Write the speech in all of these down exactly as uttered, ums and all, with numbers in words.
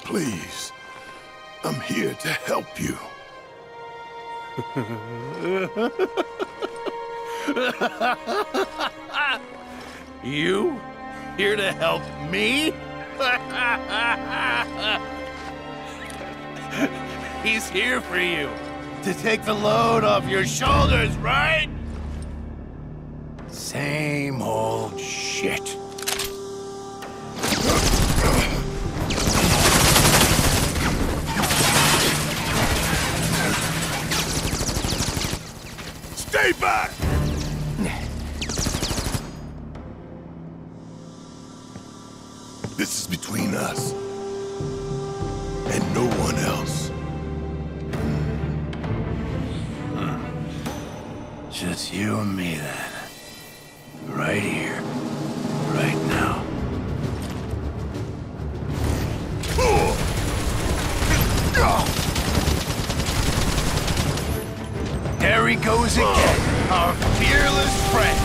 Please, I'm here to help you. You? Here to help me? He's here for you. To take the load off your shoulders, right? Same old shit. Stay back! This is between us and no one else. Just you and me, then. Right here. Right now. There he goes again, our fearless friend.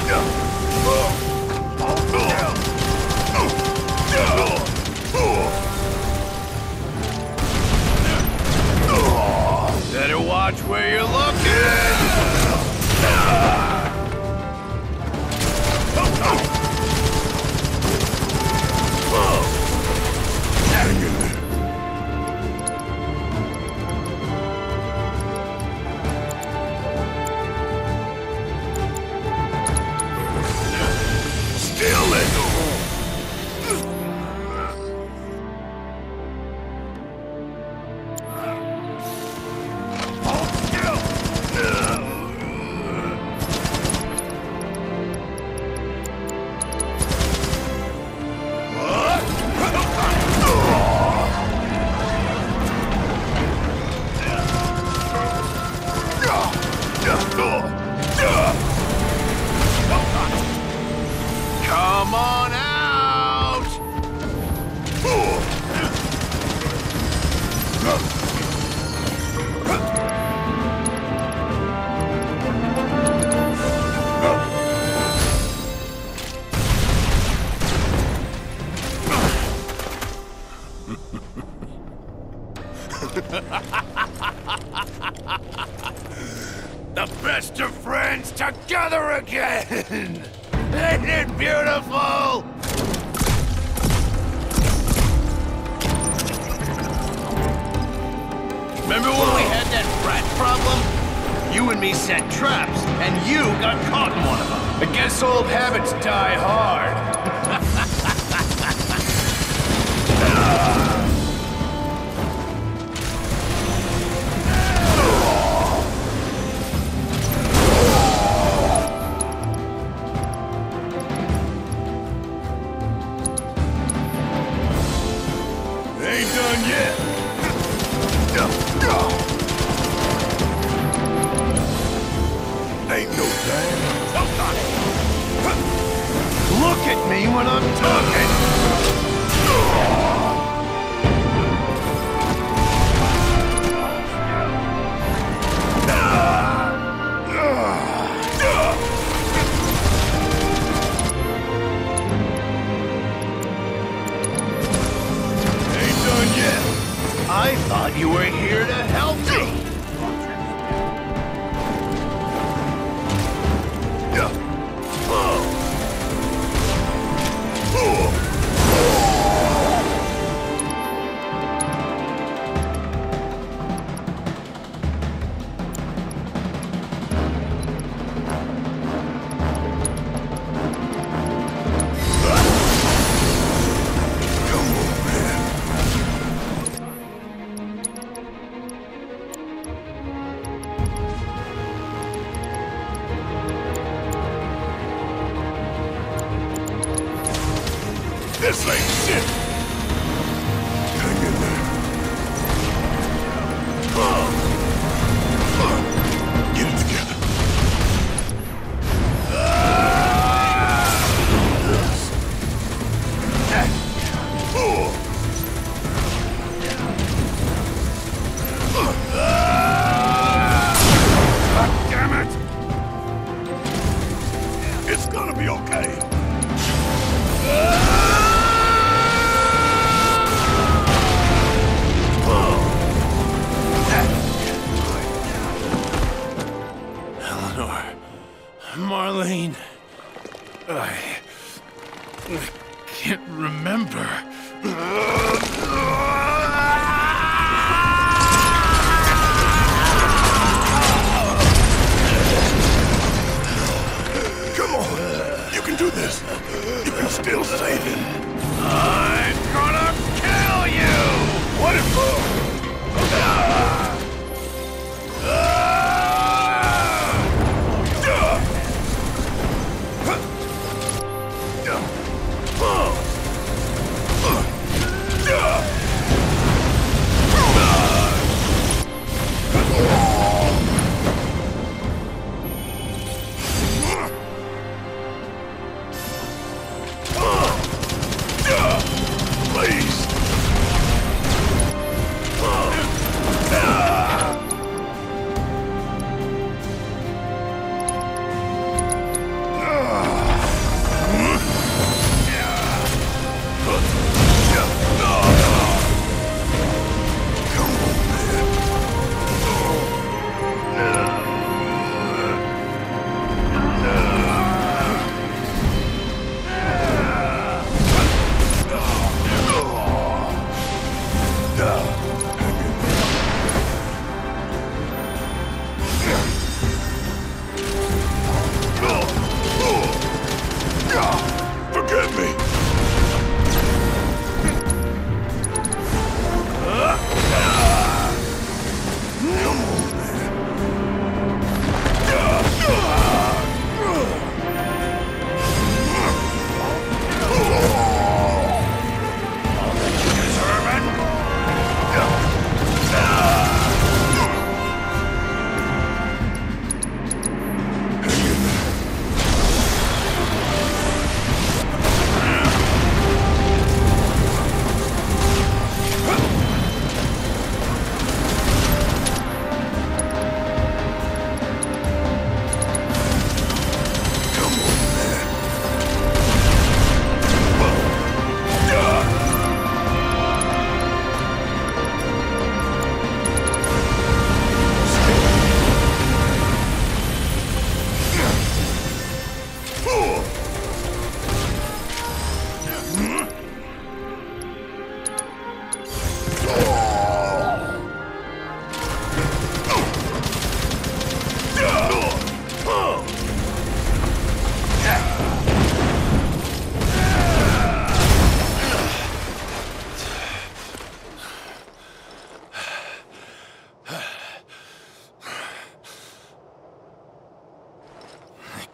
Better watch where you're looking! Hang in there. Steal it! Come on out! The best of friends together again! Ain't it beautiful? Remember when we had that rat problem? You and me set traps, and you got caught in one of them. I guess old habits die hard. Ain't done yet. Ain't no time. Look at me when I'm talking! Ain't done yet. I thought you were here to help me!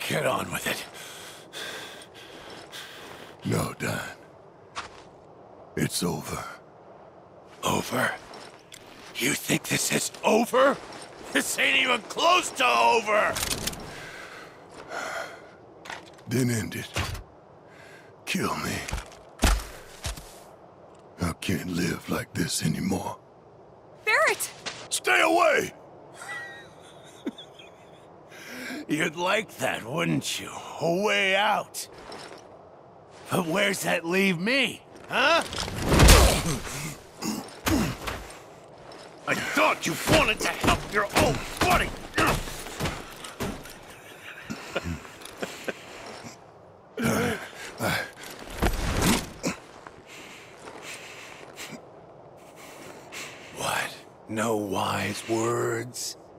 Get on with it. No, Don. It's over. Over? You think this is over? This ain't even close to over! Then end it. Kill me. I can't live like this anymore. Barrett! Stay away! You'd like that, wouldn't you? A way out. But where's that leave me, huh? I thought you wanted to help your own buddy! What? No wise words?